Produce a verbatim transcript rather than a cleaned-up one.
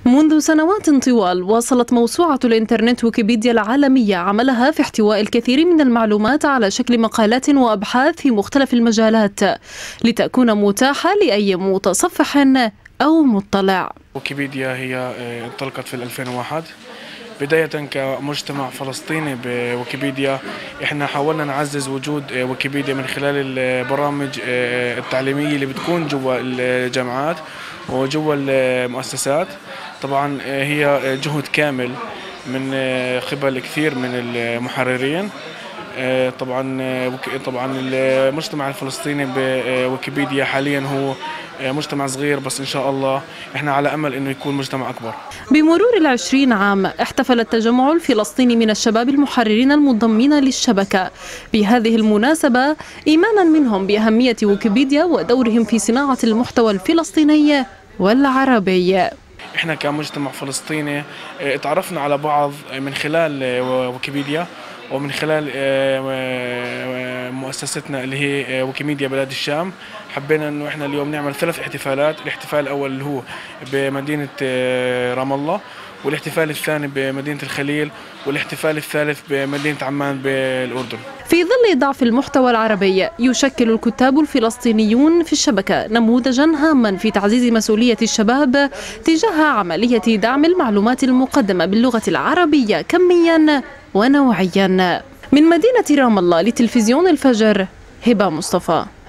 منذ سنوات طوال واصلت موسوعة الإنترنت ويكيبيديا العالمية عملها في احتواء الكثير من المعلومات على شكل مقالات وأبحاث في مختلف المجالات لتكون متاحة لأي متصفح أو مطلع. ويكيبيديا هي انطلقت في ألفين وواحد بداية كمجتمع فلسطيني. بويكيبيديا احنا حاولنا نعزز وجود ويكيبيديا من خلال البرامج التعليمية اللي بتكون جوا الجامعات وجوا المؤسسات. طبعا هي جهد كامل من قبل كثير من المحررين. طبعا طبعا المجتمع الفلسطيني بويكيبيديا حاليا هو مجتمع صغير، بس إن شاء الله إحنا على أمل إنه يكون مجتمع أكبر. بمرور العشرين عام احتفل التجمع الفلسطيني من الشباب المحررين المنضمين للشبكة بهذه المناسبة، إيمانا منهم بأهمية ويكيبيديا ودورهم في صناعة المحتوى الفلسطيني والعربي. إحنا كمجتمع فلسطيني تعرفنا على بعض من خلال ويكيبيديا ومن خلال مؤسستنا اللي هي ويكيميديا بلاد الشام. حبينا انه احنا اليوم نعمل ثلاث احتفالات، الاحتفال الاول اللي هو بمدينة رام الله، والاحتفال الثاني بمدينة الخليل، والاحتفال الثالث بمدينة عمان بالأردن. في ظل ضعف المحتوى العربي يشكل الكتاب الفلسطينيون في الشبكة نموذجا هاما في تعزيز مسؤولية الشباب تجاه عملية دعم المعلومات المقدمة باللغة العربية كميا ونوعيا. من مدينة رام الله لتلفزيون الفجر، هبة مصطفى.